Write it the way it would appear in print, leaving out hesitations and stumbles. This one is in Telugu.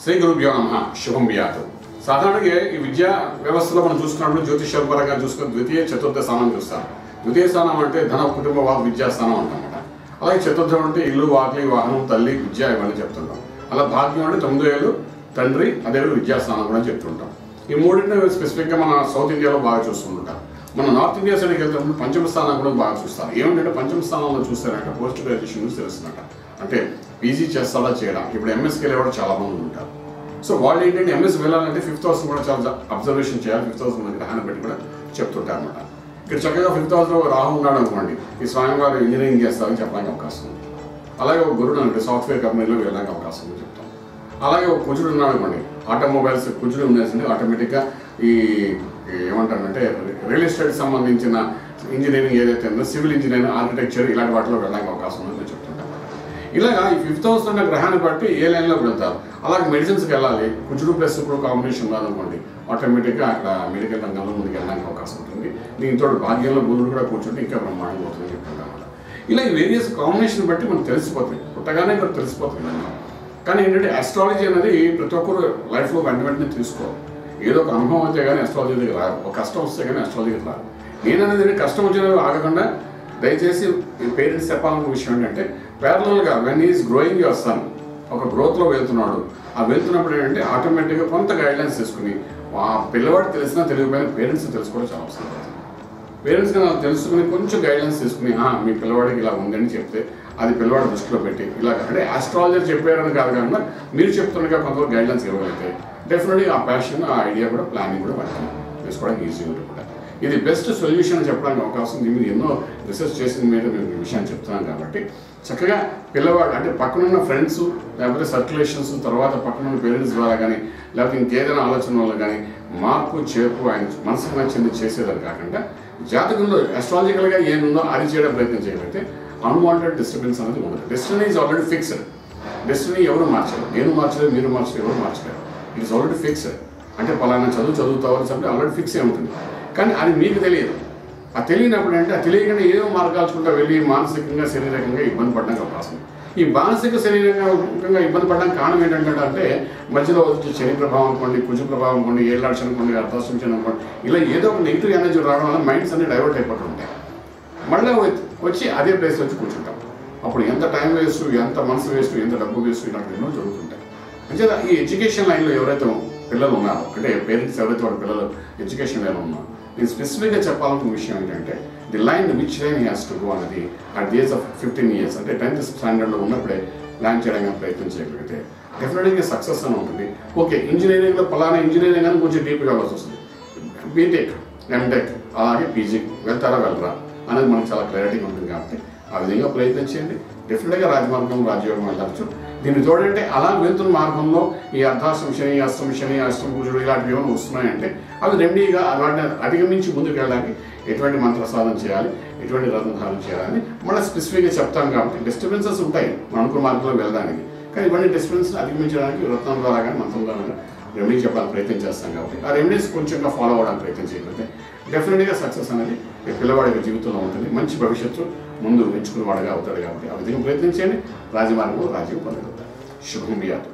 శ్రీ గురుభ్యో నమః. శుభం బియాతు. సాధారణంగా ఈ విద్యా వ్యవస్థలో మనం చూసుకున్నప్పుడు జ్యోతిషపరంగా చూసుకున్న ద్వితీయ చతుర్థ స్థానం చూస్తాం. ద్వితీయ స్థానం అంటే ధన కుటుంబ విద్యాస్థానం అంటామన్నమాట. అలాగే చతుర్థం అంటే ఇల్లు వాకిలి వాహనం తల్లి విద్య ఇవన్నీ చెప్తుంటాం. అలా భాగ్యం అంటే 9 ఏళ్ళు తండ్రి అదేవిధంగా విద్యాస్థానం కూడా చెప్తుంటాం. ఈ మూడింటిని స్పెసిఫిక్గా మన సౌత్ ఇండియాలో బాగా చూస్తుంటాం. మన నార్త్ ఇండియా సైడ్కి వెళ్తున్నప్పుడు పంచమ స్థానం కూడా బాగా చూస్తారు. ఏమిటంటే పంచమ స్థానంలో చూస్తారంటే పోస్ట్ గ్రాడ్యుయేషన్ గురించి తెలుస్తుందట. అంటే పీజీ చేస్తాడా చేయడం. ఇప్పుడు ఎంఎస్కి వెళ్ళేవాడు చాలా మంది ఉంటారు. సో వాళ్ళు ఏంటంటే ఎంఎస్ వెళ్ళాలంటే 5th హౌస్ కూడా చాలా అబ్జర్వేషన్ చేయాలి. 5th హౌస్ మనకి గ్రహాన్ని బట్టి కూడా చెప్తుంటారు అనమాట. ఇక్కడ చక్కగా 5th హౌస్లో రాహు ఉన్నాడు అనుకోండి, ఈ స్వయంవారు ఇంజనీరింగ్ చేస్తారని చెప్పడానికి అవకాశం ఉంది. అలాగే ఒక గురుడు అంటే సాఫ్ట్వేర్ కంపెనీలో వెళ్ళడానికి అవకాశం ఉంది చెప్తాం. అలాగే ఒక కుజుడు ఉన్నాడు అనుకోండి, ఆటోమొబైల్స్ కుజుడు ఉండేసింది ఆటోమేటిక్గా ఈ ఏమంటారంటే రియల్ ఎస్టేట్కి సంబంధించిన ఇంజనీరింగ్ ఏదైతే ఉందో సివిల్ ఇంజనీరింగ్ ఆర్కిటెక్చర్ ఇలాంటి వాటిలో వెళ్ళడానికి అవకాశం ఉందని చెప్తుంటాం. ఇలాగా ఈ 5th హౌస్ ఉన్న గ్రహాన్ని బట్టి ఏ లైన్లోకి వెళ్తారు. అలాగే మెడిసిన్స్కి వెళ్ళాలి, కుజుడు ప్లస్ ఇప్పుడు కాంబినేషన్ ఉందనుకోండి, ఆటోమేటిక్గా అక్కడ మెడికల్ రంగంలో ముందుకు వెళ్ళడానికి అవకాశం ఉంటుంది. దీంతో భాగ్యంలో గురుడు కూడా కూర్చుంటే ఇంకా బ్రహ్మాండంగా అవుతుంది చెప్తుంటాం. ఇలా ఈ వేరియస్ కాంబినేషన్ బట్టి మనకు తెలిసిపోతుంది, పుట్టగానే ఇక్కడ తెలిసిపోతుంది అన్నమాట. కానీ ఏంటంటే ఆస్ట్రాలజీ అనేది ప్రతి ఒక్కరు లైఫ్లో వెంటనే తీసుకోవాలి. ఏదో ఒక అనుభవం అయితే కానీ ఆస్ట్రాలజీ దగ్గర రాదు, ఒక కష్టం వస్తే కానీ ఆస్ట్రాలజీ రాదు. నేననేది కష్టం వచ్చిన ఆగకుండా దయచేసి ఈ పేరెంట్స్ చెప్పాలన్న విషయం ఏంటంటే ప్యారలల్గా when is growing your son, ఒక గ్రోత్లో వెళ్తున్నాడు, ఆ వెళ్తున్నప్పుడు ఏంటంటే ఆటోమేటిక్గా కొంత గైడ్లైన్స్ తీసుకుని ఆ పిల్లవాడు తెలిసినా తెలియకపోయినా పేరెంట్స్ తెలుసుకోవడం చాలా అవసరం. పేరెంట్స్గా నాకు తెలుసుకుని కొంచెం గైడ్లైన్స్ తీసుకుని మీ పిల్లవాడికి ఇలా ఉందని చెప్తే అది పిల్లవాడి దృష్టిలో పెట్టి ఇలా అంటే ఆస్ట్రాలజర్ చెప్పారని కాదు కాకుండా మీరు చెప్తున్నగా కొంతవరకు గైడ్లైన్స్ ఇవ్వగలిగితే డెఫినెట్గా ఆ ప్యాషన్ ఆ ఐడియా కూడా ప్లానింగ్ కూడా వాటిని చేసుకోవడానికి ఈజీ ఉంటుంది కూడా. ఇది బెస్ట్ సొల్యూషన్ అని చెప్పడానికి అవకాశం ఉంది. మీరు ఎన్నో రీసెర్చ్ చేసిన మీద మేము ఈ విషయాన్ని చెప్తున్నాను కాబట్టి చక్కగా పిల్లవాడు అంటే పక్కనున్న ఫ్రెండ్స్ లేకపోతే సర్క్యులేషన్స్ తర్వాత పక్కనున్న పేరెంట్స్ ద్వారా కానీ లేకపోతే ఇంకేదైనా ఆలోచన వల్ల కానీ మార్పు చేర్పు ఆయన మనసుకు నచ్చింది చేసేదని కాకుండా జాతకంలో ఆస్ట్రాలజికల్గా ఏముందో అది చేయడం ప్రయత్నం చేయగలిగితే అన్వాంటెడ్ డిస్టర్బెన్స్ అనేది ఉండదు. Destiny is already fixed. Destiny ఎవరు మార్చలేరు, నేను మార్చలేదు, మీరు మార్చలేదు, ఎవరు మార్చలేరు. It is already fixed. అంటే పలానా చదువుతావని చెప్పి ఆల్రెడీ ఫిక్స్ అయి ఉంటుంది. కానీ అది మీకు తెలియదు. ఆ తెలియనప్పుడు అంటే ఆ తెలియకుండా ఏదో మార్గాల్చుకుంటా వెళ్ళి మానసికంగా శరీరకంగా ఇబ్బంది పడడానికి అవకాశం. ఈ మానసిక శరీరంగా ఇబ్బంది పడడానికి కారణం ఏంటంటే మధ్యలో వచ్చి శని ప్రభావం అనుకోండి, కుజ ప్రభావం అనుకోండి, ఏళ్ళాడ్స్ అనుకోండి, అర్థాష్టమి అనుకోండి, ఇలా ఏదో ఒక నెగిటివ్ ఎనర్జీ రావడం వల్ల మైండ్స్ అన్ని డైవర్ట్ అయిపోతూ ఉంటాయి. మళ్ళీ వచ్చి అదే ప్లేస్ వచ్చి కూర్చుంటాం. అప్పుడు ఎంత టైం వేస్ట్, ఎంత మనసు వేస్ట్, ఎంత డబ్బు వేస్ట్, ఇలాంటి ఎన్నో జరుగుతుంటాయి. అంటే ఈ ఎడ్యుకేషన్ లైన్లో ఎవరైతే పిల్లలు ఉన్నారో అంటే పేరెంట్స్ ఎవరైతే వాళ్ళ పిల్లలు ఎడ్యుకేషన్ లైన్లో ఉన్నారో నేను స్పెసిఫిక్గా చెప్పాలనుకున్న విషయం ఏంటంటే the line which line has to go అనేది at the age of 15 years అంటే 10th స్టాండర్డ్లో ఉన్నప్పుడే ప్లాన్ చేయడానికి ప్రయత్నం చేయగలిగితే డెఫినెట్గా సక్సెస్ అని ఉంటుంది. ఓకే, ఇంజనీరింగ్లో పలానా ఇంజనీరింగ్ అని కొంచెం డీప్గా వెళ్ళాల్సి వస్తుంది. బీటెక్, ఎంటెక్ అలాగే పీజీ వెళ్తారా వెళ్ళరా అనేది మనకు చాలా క్లారిటీగా ఉంటుంది. కాబట్టి ఆ విధంగా ప్రయత్నం చేయండి. డెఫినెట్గా రాజమార్గం రాజయోగం వెళ్ళచ్చు. దీన్ని చూడంటే అలా వెళ్తున్న మార్గంలో ఈ అర్ధాష్టమి శని, అష్టమి శని, అష్టమి కుజుడు ఇలాంటివి ఏమైనా వస్తున్నాయంటే అవి రెమెడీగా వాటిని అధిగమించి ముందుకు వెళ్ళడానికి ఎటువంటి మంత్రసాధన చేయాలి, ఎటువంటి రత్నధారణ చేయాలని మళ్ళీ స్పెసిఫిక్గా చెప్తాం. కాబట్టి డిస్టర్బెన్సెస్ ఉంటాయి మన అనుకున్న మార్గంలో వెళ్ళడానికి. కానీ ఇవన్నీ డిస్టర్బెన్స్ అధిగమించడానికి రత్నం ద్వారా కానీ మంత్రం ద్వారా కానీ రెమెడీ చెప్పడానికి ప్రయత్నం చేస్తాం. కాబట్టి ఆ రెమెడీస్ కొంచెంగా ఫాలో అవ్వడానికి ప్రయత్నం చేయకపోతే డెఫినెట్గా సక్సెస్ అనేది పిల్లవాడి జీవితంలో ఉంటుంది. మంచి భవిష్యత్తు ముందు ఎంచుకునేవాడుగా అవుతాడు. కాబట్టి ఆ విధంగా ప్రయత్నించండి. రాజమార్గంలో రాజీవ్ పొందగలుగుతారు. శుభం బియాతు.